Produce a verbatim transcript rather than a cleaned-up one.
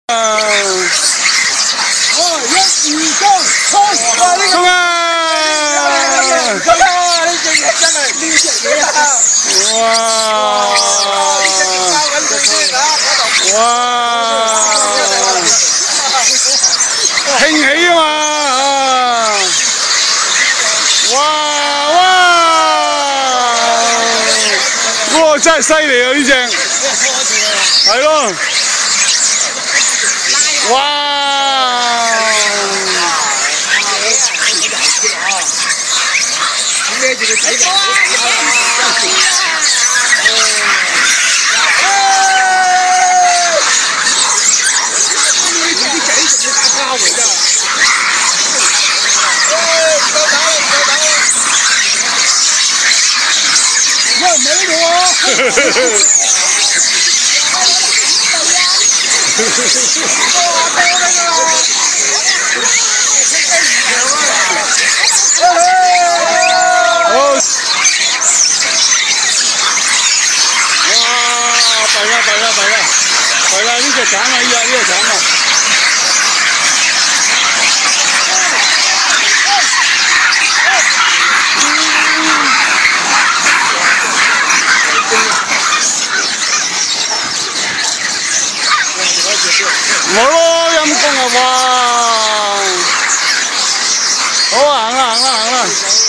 哦，一二三，衝！哇，呢個衝啊！佢啊，呢隻嘢真係呢隻嘢啊！哇！呢隻嘢交緊佢先啊！嗰度。哇！興起啊嘛！哇哇！哇，真係犀利啊！呢隻係咯。 哇！孭住佢仔嘅。孭住啲仔仲要打交嚟㗎。夠打啦，夠打啦！喂，唔係呢度喎。 弊啦弊啦弊啦弊啦！呢隻慘啊！依家呢隻慘啊！冇咯，陰公啊！哇！好啊，行啦行啦行啦！